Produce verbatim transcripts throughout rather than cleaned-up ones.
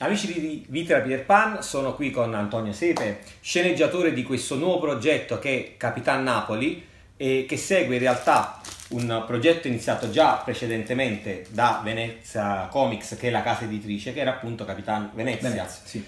Amici di Vita da Peter Pan, sono qui con Antonio Sepe, sceneggiatore di questo nuovo progetto che è Capitan Napoli e che segue in realtà un progetto iniziato già precedentemente da Venezia Comics, che è la casa editrice, che era appunto Capitan Venezia. Venezia, sì.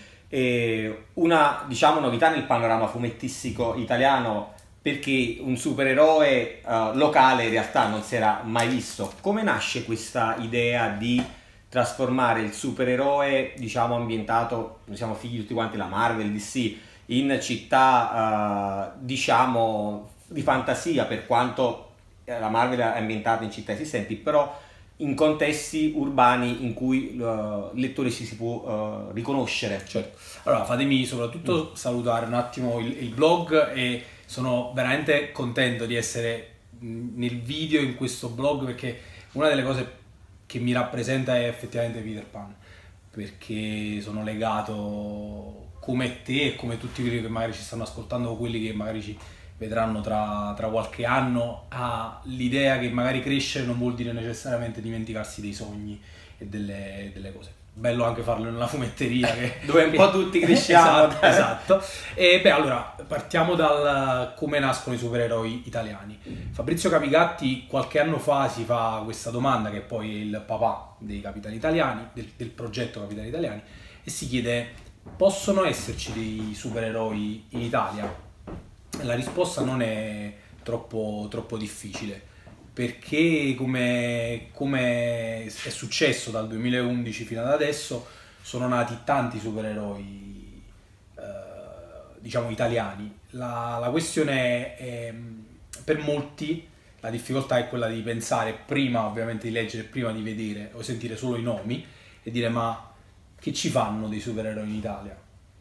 E una, diciamo, novità nel panorama fumettistico italiano, perché un supereroe uh, locale in realtà non si era mai visto. Come nasce questa idea di trasformare il supereroe, diciamo, ambientato, noi siamo figli tutti quanti la Marvel, D C, in città, uh, diciamo, di fantasia, per quanto la Marvel è ambientata in città esistenti, però in contesti urbani in cui uh, il lettore si, si può uh, riconoscere. Certo. Allora, fatemi soprattutto mm. salutare un attimo il, il blog, e sono veramente contento di essere nel video in questo blog, perché una delle cose che mi rappresenta è effettivamente Peter Pan, perché sono legato come te e come tutti quelli che magari ci stanno ascoltando o quelli che magari ci vedranno tra, tra qualche anno, all'idea che magari crescere non vuol dire necessariamente dimenticarsi dei sogni e delle, delle cose. Bello anche farlo nella fumetteria, che, dove un po' tutti cresciamo. Esatto, esatto. E beh, allora partiamo dal come nascono i supereroi italiani. Fabrizio Capigatti qualche anno fa si fa questa domanda, che poi è il papà dei Capitani Italiani, del, del progetto Capitani Italiani, e si chiede: possono esserci dei supereroi in Italia? La risposta non è troppo, troppo difficile, perché come, come è successo dal duemilaundici fino ad adesso sono nati tanti supereroi eh, diciamo italiani. La, la questione è, è, per molti la difficoltà è quella di pensare, prima ovviamente di leggere, prima di vedere o sentire solo i nomi, e dire: ma che ci fanno dei supereroi in Italia?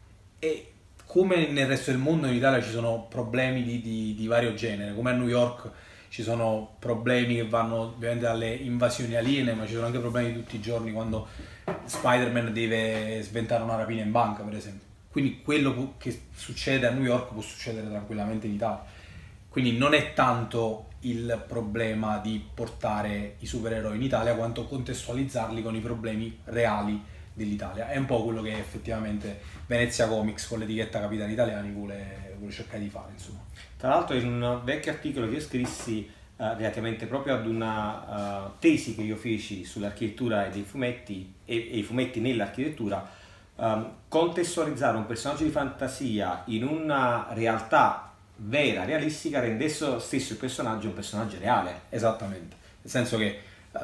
E come nel resto del mondo, in Italia ci sono problemi di, di, di vario genere, come a New York ci sono problemi che vanno ovviamente dalle invasioni aliene, ma ci sono anche problemi di tutti i giorni, quando Spider-Man deve sventare una rapina in banca, per esempio. Quindi quello che succede a New York può succedere tranquillamente in Italia. Quindi non è tanto il problema di portare i supereroi in Italia, quanto contestualizzarli con i problemi reali dell'Italia. È un po' quello che effettivamente Venezia Comics con l'etichetta Capitani Italiani vuole, vuole cercare di fare, insomma. Tra l'altro, in un vecchio articolo che io scrissi uh, relativamente proprio ad una uh, tesi che io feci sull'architettura e dei fumetti e, e i fumetti nell'architettura, um, contestualizzare un personaggio di fantasia in una realtà vera, realistica, rende esso stesso il personaggio un personaggio reale. Esattamente, nel senso che uh,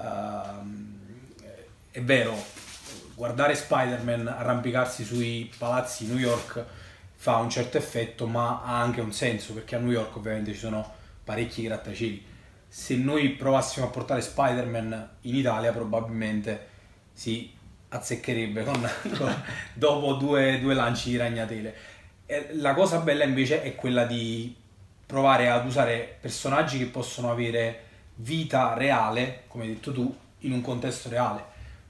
è vero, guardare Spider-Man arrampicarsi sui palazzi di New York fa un certo effetto, ma ha anche un senso, perché a New York ovviamente ci sono parecchi grattacieli. Se noi provassimo a portare Spider-Man in Italia, probabilmente si azzeccherebbe con, con, dopo due, due lanci di ragnatele. E la cosa bella invece è quella di provare ad usare personaggi che possono avere vita reale, come hai detto tu, in un contesto reale.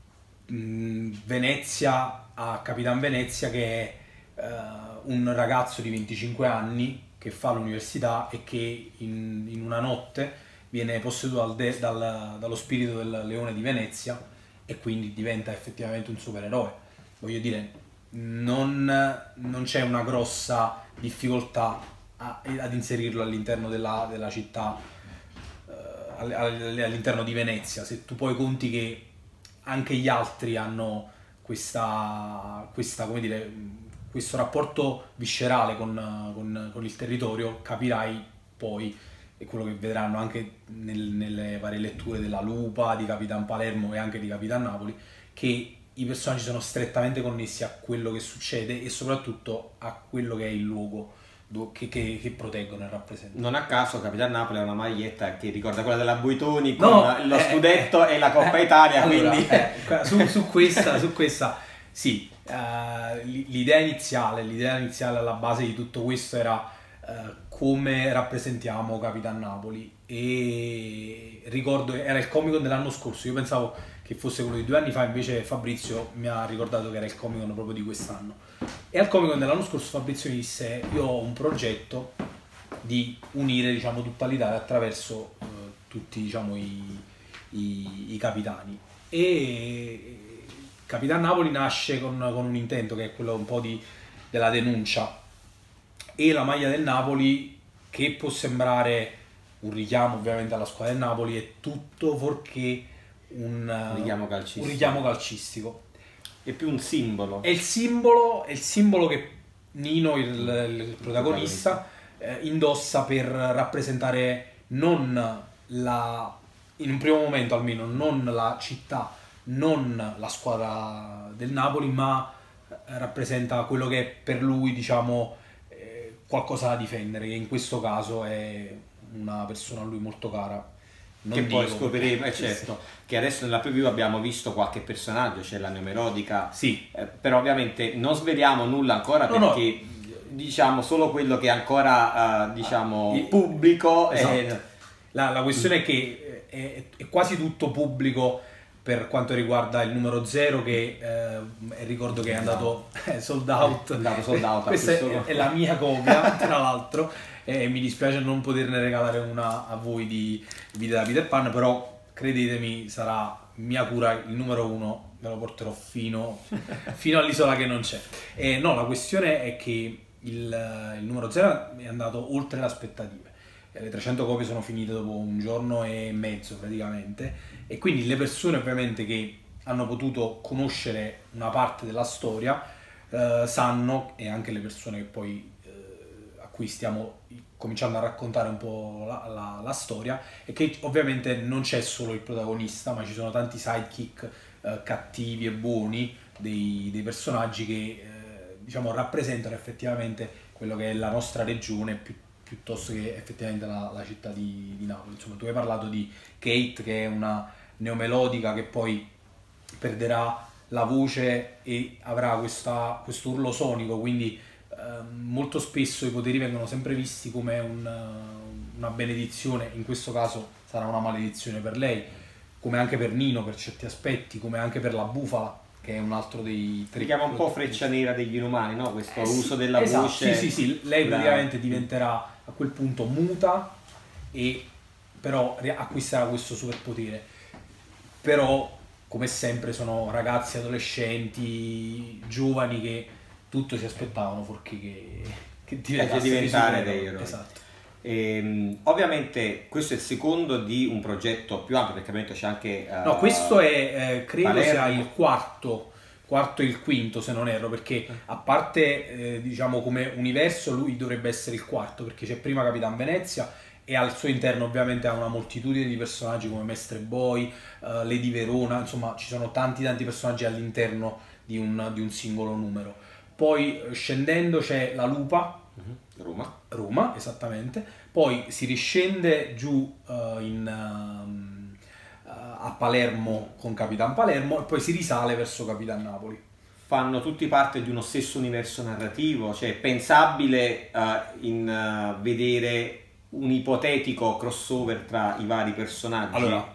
Venezia a Capitan Venezia, che è uh, un ragazzo di venticinque anni che fa l'università e che in, in una notte viene posseduto dal de, dal, dallo spirito del leone di Venezia, e quindi diventa effettivamente un supereroe. Voglio dire, non, non c'è una grossa difficoltà a, ad inserirlo all'interno della, della città, uh, all'interno di Venezia, se tu poi conti che anche gli altri hanno questa, questa, come dire, questo rapporto viscerale con, con, con il territorio. Capirai poi, e quello che vedranno anche nel, nelle varie letture della Lupa, di Capitan Palermo e anche di Capitan Napoli, che i personaggi sono strettamente connessi a quello che succede e soprattutto a quello che è il luogo Che, che, che proteggono e rappresentano. Non a caso Capitan Napoli ha una maglietta che ricorda quella della Buitoni con no, lo eh, scudetto eh, e la Coppa eh, Italia, allora, quindi eh, su, su questa, su questa sì, uh, l'idea iniziale, l'idea iniziale alla base di tutto questo era uh, come rappresentiamo Capitan Napoli, e ricordo era il Comic Con dell'anno scorso, io pensavo che fosse quello di due anni fa, invece Fabrizio mi ha ricordato che era il Comic Con proprio di quest'anno. E al Comic Con dell'anno scorso Fabrizio mi disse: io ho un progetto di unire, diciamo, tutta l'Italia attraverso eh, tutti, diciamo, i, i, i capitani, e Capitan Napoli nasce con, con un intento che è quello un po' di, della denuncia, e la maglia del Napoli, che può sembrare un richiamo ovviamente alla squadra del Napoli, è tutto fuorché un richiamo calcistico. Un richiamo calcistico. È più un simbolo. È il simbolo, è il simbolo che Nino, il, il protagonista, eh, indossa per rappresentare non la, in un primo momento almeno, non la città, non la squadra del Napoli, ma rappresenta quello che è per lui, diciamo, eh, qualcosa da difendere, che in questo caso è una persona a lui molto cara. Non che poi dico, scopriremo, eh, certo, che adesso nella preview abbiamo visto qualche personaggio, c'è la Neomelodica, sì. eh, però ovviamente non sveliamo nulla ancora, no, perché no. diciamo solo quello che è ancora uh, diciamo il pubblico. Esatto. È... La, la questione è che è, è quasi tutto pubblico per quanto riguarda il numero zero, che eh, ricordo che è andato eh, sold out. È andato sold out. Questa è, è la mia copia, tra l'altro, e mi dispiace non poterne regalare una a voi di Vita da Peter Pan, però credetemi, sarà mia cura, il numero uno me lo porterò fino, fino all'isola che non c'è. E no, la questione è che il, il numero zero è andato oltre le aspettative. Le trecento copie sono finite dopo un giorno e mezzo praticamente, e quindi le persone ovviamente che hanno potuto conoscere una parte della storia eh, sanno, e anche le persone che poi eh, a cui stiamo cominciando a raccontare un po' la, la, la storia, è che ovviamente non c'è solo il protagonista, ma ci sono tanti sidekick eh, cattivi e buoni dei, dei personaggi che eh, diciamo rappresentano effettivamente quello che è la nostra regione più piuttosto che effettivamente la, la città di, di Napoli. Insomma, tu hai parlato di Kate, che è una neomelodica che poi perderà la voce e avrà questa, questo urlo sonico, quindi eh, molto spesso i poteri vengono sempre visti come un, una benedizione, in questo caso sarà una maledizione per lei, come anche per Nino per certi aspetti, come anche per la bufala, che è un altro dei tre. Richiama un po' Freccia Nera degli Inumani, no? Questo eh, uso sì, della esatto, voce. Sì, sì, sì, lei praticamente diventerà a quel punto muta e però acquisterà questo superpotere. Però, come sempre, sono ragazzi, adolescenti, giovani che tutto si aspettavano fuorché che, che diventare dei eroi. Esatto. E, ovviamente questo è il secondo di un progetto più ampio, perché ovviamente c'è anche uh, no, questo è eh, credo Palermo. sia il quarto quarto e il quinto, se non erro, perché a parte eh, diciamo come universo lui dovrebbe essere il quarto, perché c'è prima Capitan Venezia e al suo interno ovviamente ha una moltitudine di personaggi come Mestre Boy, uh, Lady Verona, insomma ci sono tanti tanti personaggi all'interno di un, di un singolo numero. Poi scendendo c'è la Lupa, Roma. Roma, esattamente. Poi si riscende giù uh, in, uh, a Palermo con Capitan Palermo e poi si risale verso Capitan Napoli. Fanno tutti parte di uno stesso universo narrativo, cioè è pensabile uh, in uh, vedere un ipotetico crossover tra i vari personaggi? Allora,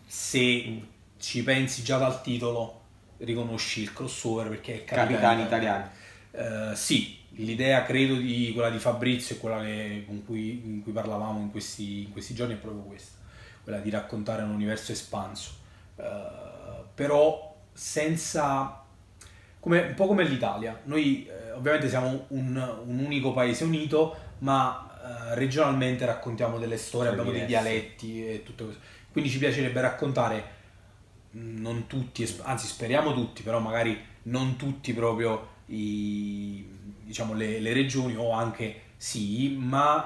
se ci pensi già dal titolo, riconosci il crossover perché è Capitani, Capitani Italiani. Uh, sì, l'idea credo di quella di Fabrizio e quella che, con cui, in cui parlavamo in questi, in questi giorni è proprio questa, quella di raccontare un universo espanso, uh, però senza, come, un po' come l'Italia. Noi eh, ovviamente siamo un, un unico paese unito, ma eh, regionalmente raccontiamo delle storie, abbiamo dei dialetti e tutto questo, quindi ci piacerebbe raccontare non tutti, anzi speriamo tutti, però magari non tutti proprio i, diciamo, le, le regioni, o anche sì,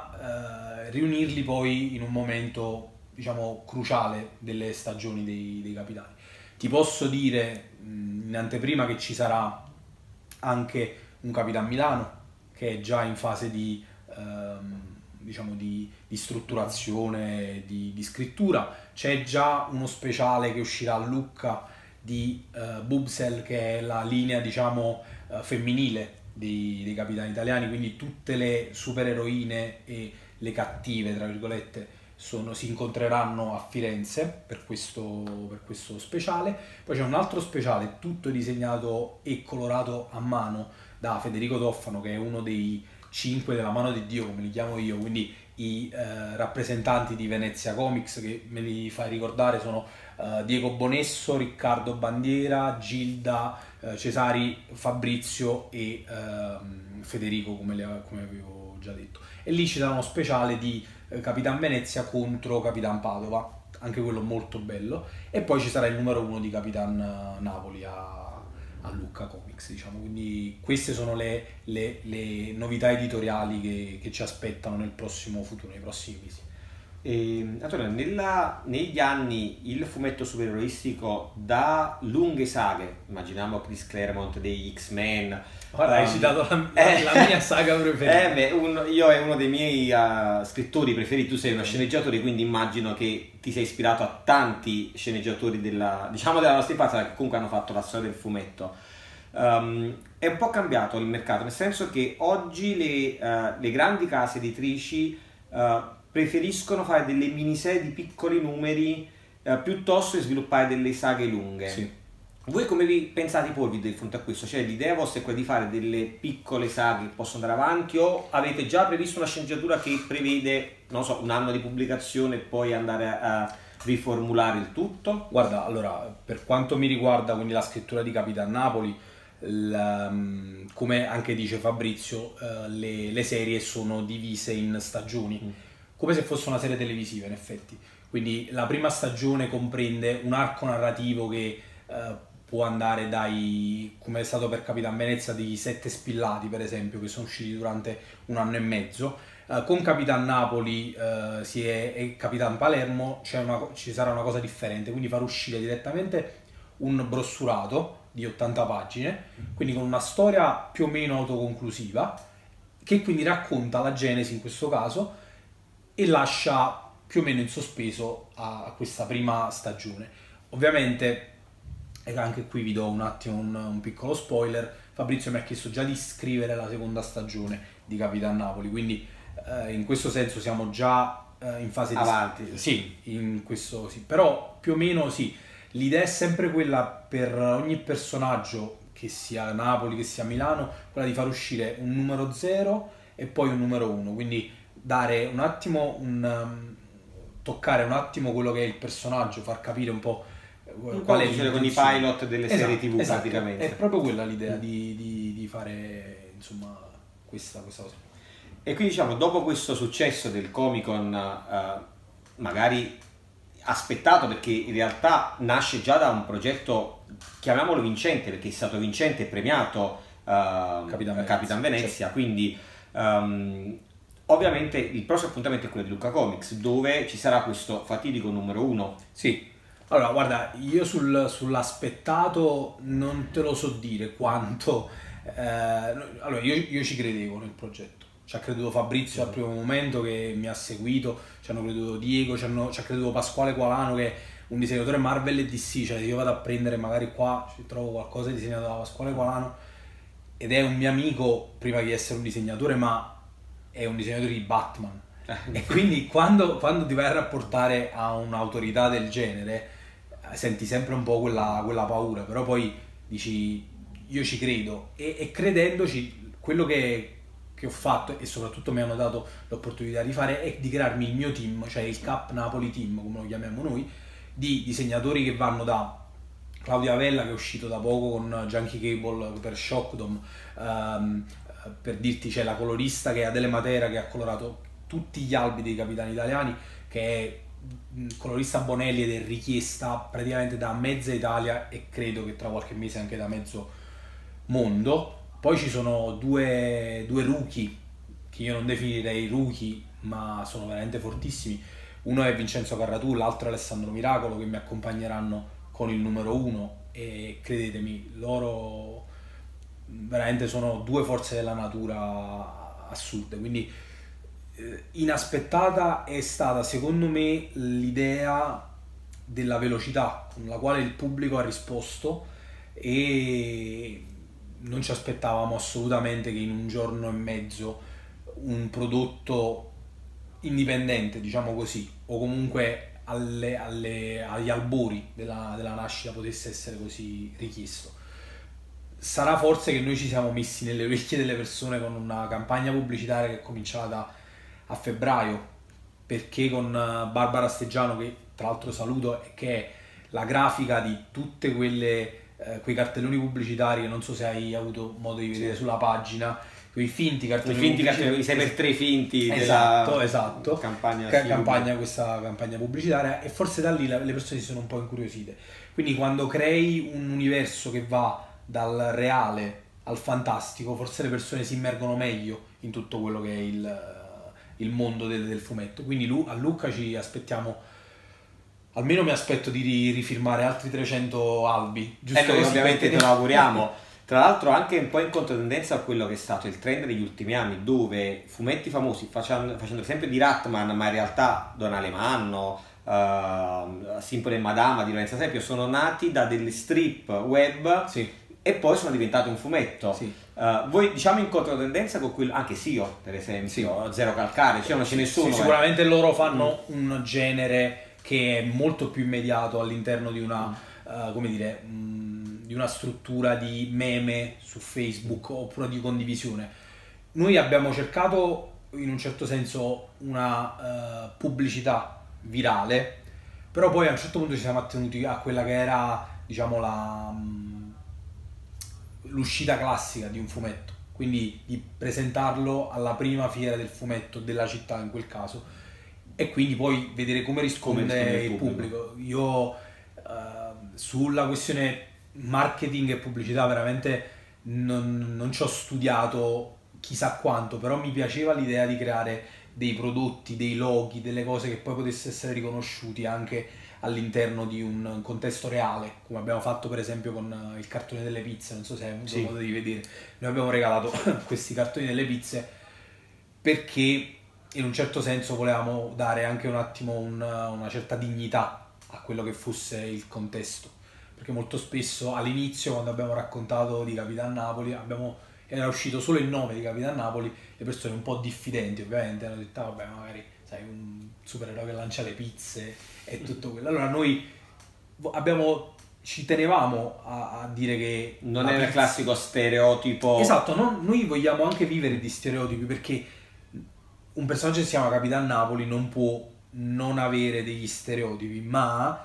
ma eh, riunirli poi in un momento, diciamo, cruciale delle stagioni dei, dei capitani. Ti posso dire in anteprima che ci sarà anche un Capitan Milano che è già in fase di, ehm, diciamo di, di strutturazione, di, di scrittura. C'è già uno speciale che uscirà a Lucca di uh, Bubsel, che è la linea, diciamo, uh, femminile dei, dei capitani italiani, quindi tutte le supereroine e le cattive, tra virgolette, sono, si incontreranno a Firenze per questo, per questo speciale. Poi c'è un altro speciale tutto disegnato e colorato a mano da Federico Toffano, che è uno dei cinque della mano di Dio, come li chiamo io, quindi i eh, rappresentanti di Venezia Comics, che me li fai ricordare sono uh, Diego Bonesso, Riccardo Bandiera, Gilda, uh, Cesari, Fabrizio e uh, Federico, come, le, come avevo già detto. E lì ci sarà uno speciale di uh, Capitan Venezia contro Capitan Padova, anche quello molto bello, e poi ci sarà il numero uno di Capitan Napoli a a Lucca Comics, diciamo. Quindi queste sono le, le, le novità editoriali che, che ci aspettano nel prossimo futuro, nei prossimi mesi. E, Antonio, nella, negli anni il fumetto supereroistico da lunghe saghe, immaginiamo Chris Claremont degli X-Men. Guarda, um, hai citato la, eh, la mia saga preferita. Eh, beh, un, io è uno dei miei uh, scrittori preferiti, tu sei uno sceneggiatore, quindi immagino che ti sei ispirato a tanti sceneggiatori della, diciamo della nostra infanzia, che comunque hanno fatto la storia del fumetto. Um, è un po' cambiato il mercato, nel senso che oggi le, uh, le grandi case editrici uh, preferiscono fare delle miniserie di piccoli numeri uh, piuttosto che sviluppare delle saghe lunghe. Sì. Voi come vi pensate i porvi di fronte a questo? Cioè l'idea vostra è quella di fare delle piccole saghe che possono andare avanti, o avete già previsto una sceneggiatura che prevede, non so, un anno di pubblicazione e poi andare a, a riformulare il tutto? Guarda, allora, per quanto mi riguarda, quindi la scrittura di Capitan Napoli, la, come anche dice Fabrizio, uh, le, le serie sono divise in stagioni, mm. come se fosse una serie televisiva in effetti. Quindi la prima stagione comprende un arco narrativo che uh, può andare dai, come è stato per Capitan Venezia, di Sette Spillati per esempio, che sono usciti durante un anno e mezzo. Uh, con Capitan Napoli uh, si è, e Capitan Palermo una, ci sarà una cosa differente, quindi far uscire direttamente un brossurato di ottanta pagine, quindi con una storia più o meno autoconclusiva, che quindi racconta la genesi in questo caso e lascia più o meno in sospeso a, a questa prima stagione. Ovviamente, e anche qui vi do un attimo un, un piccolo spoiler, Fabrizio mi ha chiesto già di scrivere la seconda stagione di Capitan Napoli, quindi eh, in questo senso siamo già eh, in fase avanti. Di... Sì, in questo sì, però più o meno sì, l'idea è sempre quella per ogni personaggio, che sia Napoli, che sia Milano, quella di far uscire un numero zero e poi un numero uno, quindi dare un attimo, un, um, toccare un attimo quello che è il personaggio, far capire un po' un qual è con i pilot delle esatto, serie tv esatto, praticamente. È proprio quella l'idea mm. di, di, di fare insomma questa, questa cosa. E quindi diciamo, dopo questo successo del Comic Con, uh, magari aspettato, perché in realtà nasce già da un progetto, chiamiamolo vincente, perché è stato vincente e premiato uh, Capitan Venezia, Capitan Venezia certo. Quindi um, ovviamente il prossimo appuntamento è quello di Lucca Comics, dove ci sarà questo fatidico numero uno. Sì. Allora, guarda, io sul, sull'aspettato non te lo so dire quanto. Eh, allora, io, io ci credevo nel progetto. Ci ha creduto Fabrizio al primo momento, che mi ha seguito, ci hanno creduto Diego, ci, hanno, ci ha creduto Pasquale Qualano, che è un disegnatore Marvel e D C. Cioè, io vado a prendere magari qua, ci trovo qualcosa disegnato da Pasquale Qualano, ed è un mio amico prima di essere un disegnatore, ma è un disegnatore di Batman. E quindi quando, quando ti vai a rapportare a un'autorità del genere, senti sempre un po' quella, quella paura, però poi dici io ci credo, e, e credendoci quello che, che ho fatto, e soprattutto mi hanno dato l'opportunità di fare, è di crearmi il mio team, cioè il Cap Napoli Team, come lo chiamiamo noi, di disegnatori che vanno da Claudia Vella, che è uscito da poco con Junkie Cable per Shockdom, um, per dirti c'è la colorista che è Adele Matera, che ha colorato tutti gli albi dei Capitani Italiani, che è colorista Bonelli ed è richiesta praticamente da mezza Italia, e credo che tra qualche mese anche da mezzo mondo. Poi ci sono due, due rookie, che io non definirei rookie, ma sono veramente fortissimi. Uno è Vincenzo Carratù, l'altro è Alessandro Miracolo, che mi accompagneranno con il numero uno, e credetemi, loro veramente sono due forze della natura assurde. Quindi inaspettata è stata secondo me l'idea della velocità con la quale il pubblico ha risposto, e non ci aspettavamo assolutamente che in un giorno e mezzo un prodotto indipendente, diciamo così, o comunque alle, alle, agli albori della, della nascita, potesse essere così richiesto. Sarà forse che noi ci siamo messi nelle orecchie delle persone con una campagna pubblicitaria che è cominciata a febbraio, perché con Barbara Steggiano, che tra l'altro saluto, che è la grafica di tutte quelle eh, quei cartelloni pubblicitari che non so se hai avuto modo di vedere sulla pagina, quei finti cartelloni, I finti cartelloni, i sei per tre finti esatto, della esatto. campagna, Ca- campagna questa campagna pubblicitaria, e forse da lì la- le persone si sono un po' incuriosite. Quindi quando crei un universo che va dal reale al fantastico, forse le persone si immergono meglio in tutto quello che è il, il mondo del, del fumetto. Quindi Lu- a Lucca ci aspettiamo, almeno mi aspetto di ri- rifirmare altri trecento albi, giusto? E noi così ovviamente per te lo auguriamo. Tra l'altro anche un po' in controtendenza a quello che è stato il trend degli ultimi anni, dove fumetti famosi, facendo, facendo esempio di Ratman, ma in realtà Don Alemanno, uh, Simple e Madama di Lorenzo Seppio, sono nati da delle strip web, sì, e poi sono diventati un fumetto. sì. Uh, voi diciamo in controtendenza con quello, anche Sio per esempio, Sì. Zero Calcare, cioè, ce ne sono. Sì, eh. sicuramente loro fanno un genere che è molto più immediato all'interno di una, uh, come dire, mh, di una struttura di meme su Facebook oppure di condivisione. Noi abbiamo cercato in un certo senso una uh, pubblicità virale, però poi a un certo punto ci siamo attenuti a quella che era, diciamo, la mh, l'uscita classica di un fumetto, quindi di presentarlo alla prima fiera del fumetto della città in quel caso, e quindi poi vedere come risponde, Come risponde il il pubblico. pubblico. Io eh, sulla questione marketing e pubblicità veramente non, non ci ho studiato chissà quanto, però mi piaceva l'idea di creare dei prodotti, dei loghi, delle cose che poi potessero essere riconosciuti anche all'interno di un contesto reale, come abbiamo fatto per esempio con il cartone delle pizze. Non so se hai avuto Sì. modo di vedere, noi abbiamo regalato questi cartoni delle pizze perché in un certo senso volevamo dare anche un attimo un- una certa dignità a quello che fosse il contesto, perché molto spesso all'inizio, quando abbiamo raccontato di Capitan Napoli, abbiamo, era uscito solo il nome di Capitan Napoli, le persone un po' diffidenti ovviamente hanno detto: ah, vabbè, magari sai, un supereroe che lancia le pizze e tutto quello. Allora noi abbiamo, ci tenevamo a, a dire che Non la è il pizza- classico stereotipo. Esatto, no? Noi vogliamo anche vivere di stereotipi, perché un personaggio che si chiama Capitan Napoli non può non avere degli stereotipi, ma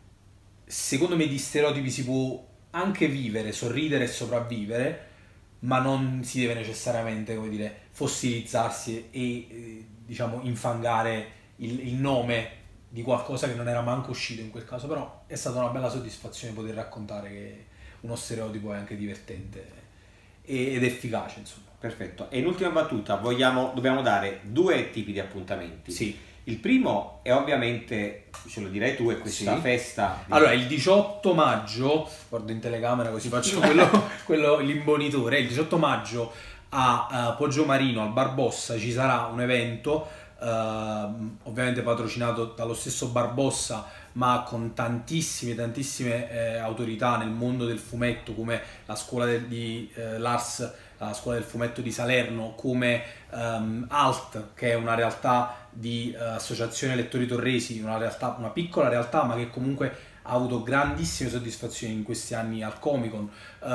secondo me di stereotipi si può anche vivere, sorridere e sopravvivere, ma non si deve necessariamente, come dire, fossilizzarsi e eh, diciamo infangare il, il nome di qualcosa che non era manco uscito in quel caso. Però è stata una bella soddisfazione poter raccontare che uno stereotipo è anche divertente e- ed efficace, insomma. Perfetto. E in ultima battuta vogliamo, dobbiamo dare due tipi di appuntamenti. Sì. Il primo è ovviamente, ce lo direi tu, è questa Sì. festa. di- Allora, il diciotto maggio, guardo in telecamera così faccio quello, quello l'imbonitore, il diciotto maggio a uh, Poggiomarino, al Barbossa, ci sarà un evento, uh, ovviamente patrocinato dallo stesso Barbossa, ma con tantissime, tantissime eh, autorità nel mondo del fumetto, come la scuola del- di eh, Lars, la scuola del fumetto di Salerno, come um, Alt, che è una realtà di uh, associazione lettori torresi, una realtà, una piccola realtà, ma che comunque ha avuto grandissime soddisfazioni in questi anni al Comic Con.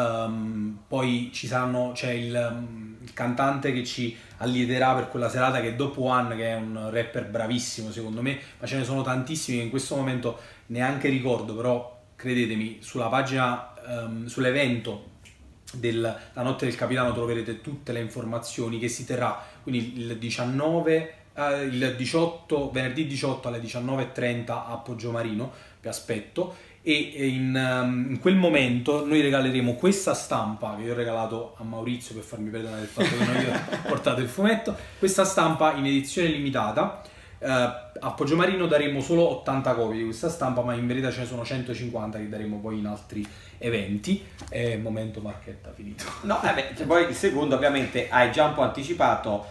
Um, poi ci saranno, c'è il, um, il cantante che ci allieterà per quella serata, che è Dopo One, che è un rapper bravissimo secondo me, ma ce ne sono tantissimi che in questo momento neanche ricordo, però credetemi, sulla pagina, um, sull'evento della Notte del Capitano troverete tutte le informazioni, che si terrà quindi il diciannove, eh, il diciotto, venerdì diciotto alle diciannove e trenta a Poggiomarino, vi aspetto. E in, um, in quel momento noi regaleremo questa stampa che io ho regalato a Maurizio per farmi perdonare del fatto che non gli ho portato il fumetto, questa stampa in edizione limitata. Uh, a Poggiomarino daremo solo ottanta copie di questa stampa, ma in verità ce ne sono centocinquanta che daremo poi in altri eventi. E momento marchetta finito. No, eh beh, poi il secondo ovviamente hai già un po' anticipato.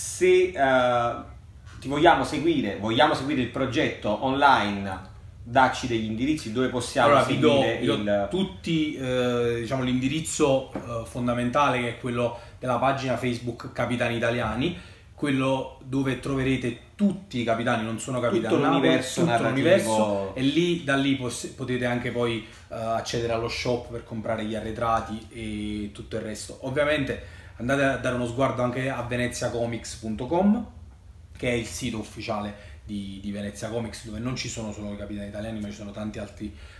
Se uh, ti vogliamo seguire, vogliamo seguire il progetto online, dacci degli indirizzi dove possiamo Allora, vi do, seguire vi do il... tutti, eh, diciamo, l'indirizzo eh, fondamentale, che è quello della pagina Facebook Capitani Italiani, quello dove troverete tutti i capitani, non sono capitani, Tutto l'universo tutto narrativo. l'universo, e lì, da lì pos- potete anche poi eh, accedere allo shop per comprare gli arretrati e tutto il resto. Ovviamente andate a dare uno sguardo anche a venezia comics punto com, che è il sito ufficiale di, di Venezia Comics, dove non ci sono solo i capitani italiani, ma ci sono tanti altri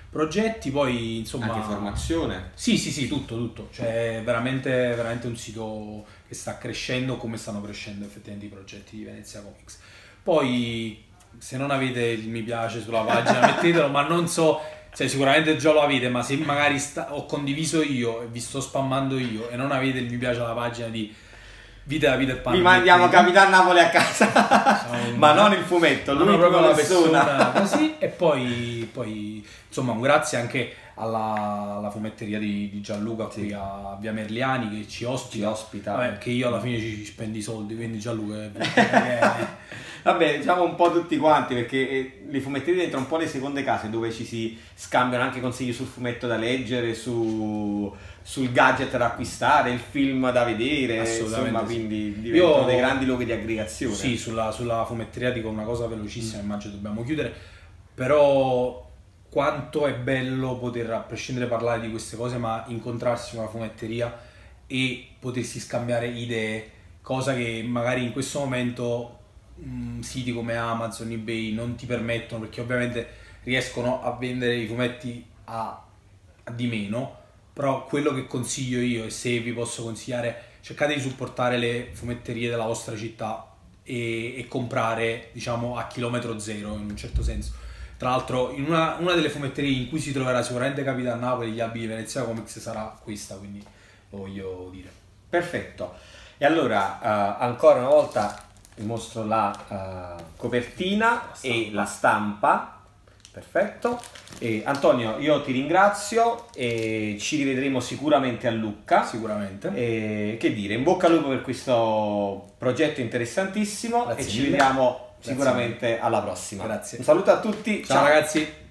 progetti, poi insomma... Anche formazione. Sì, sì, sì, tutto, tutto. Cioè, è veramente, veramente un sito che sta crescendo come stanno crescendo effettivamente i progetti di Venezia Comics. Poi, se non avete il mi piace sulla pagina, mettetelo, ma non so... Cioè, sicuramente già lo avete, ma se magari sta, ho condiviso io e vi sto spammando io e non avete il mi piace alla pagina di Vita da Peter Pan, vi mandiamo Capitan Napoli a casa. un... ma non il fumetto, lui proprio la persona, persona così. E poi, poi insomma un grazie anche alla, alla fumetteria di, di Gianluca qui sì. a Via Merliani che ci ospita, ci ospita. Vabbè, che io alla fine ci, ci spendi i soldi, quindi Gianluca è... Vabbè, diciamo un po' tutti quanti, perché le fumetterie diventano un po' le seconde case dove ci si scambiano anche consigli sul fumetto da leggere, su, sul gadget da acquistare, il film da vedere, insomma, sì. Quindi diventano Io, dei grandi luoghi di aggregazione. Sì, sulla, sulla fumetteria dico una cosa velocissima, mm. immagino dobbiamo chiudere, però quanto è bello poter, a prescindere, parlare di queste cose, ma incontrarsi con una fumetteria e potersi scambiare idee, cosa che magari in questo momento... siti come Amazon, eBay non ti permettono, perché ovviamente riescono a vendere i fumetti a, a di meno, però quello che consiglio io, e se vi posso consigliare, cercate di supportare le fumetterie della vostra città e, e comprare, diciamo, a chilometro zero in un certo senso. Tra l'altro in una, una delle fumetterie in cui si troverà sicuramente Capitan Napoli, gli abiti di Venezia Comics, sarà questa, quindi lo voglio dire. Perfetto. E allora uh, ancora una volta vi mostro la uh, copertina la e la stampa. Perfetto. E Antonio, io ti ringrazio e ci rivedremo sicuramente a Lucca. Sicuramente. E, che dire, in bocca al lupo per questo progetto interessantissimo. Grazie e ci mille. Vediamo Grazie sicuramente mille. Alla prossima. Grazie. Un saluto a tutti. Ciao, ciao ragazzi.